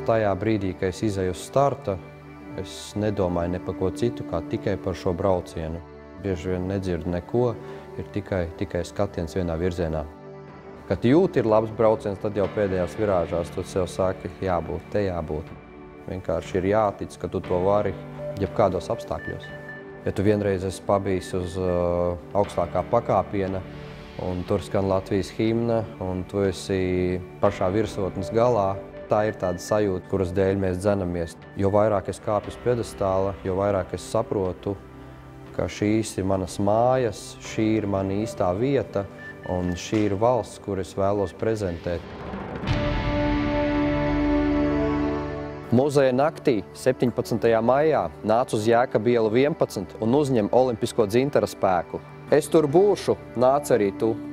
tajā brīdī, kad es izeju uz starta, es nedomāju ne par ko citu, kā tikai par šo braucienu. Bieži vien nedzirdu neko, ir tikai skatiens vienā virzienā. Kad jūti ir labs brauciens, tad jau pēdējās virāžās tu sev saki, jābūt, te jābūt. Vienkārši ir jātic, ka tu to vari jebkādos apstākļos. Ja tu vienreiz esi pabijis uz augstākā pakāpiena, un tur skan Latvijas himna, un tu esi pašā virsotnes galā, tā ir tāda sajūta, kuras dēļ mēs dzenamies. Jo vairāk es kāpu uz pjedestāla, jo vairāk es saprotu, ka šīs ir manas mājas, šī ir mana īstā vieta, un šī ir valsts, kur es vēlos prezentēt. Muzeja naktī 17. maijā nāc uz Jēkabu ielu 11 un uzņem olimpisko dzintara spēku. Es tur būšu, nāc arī tu!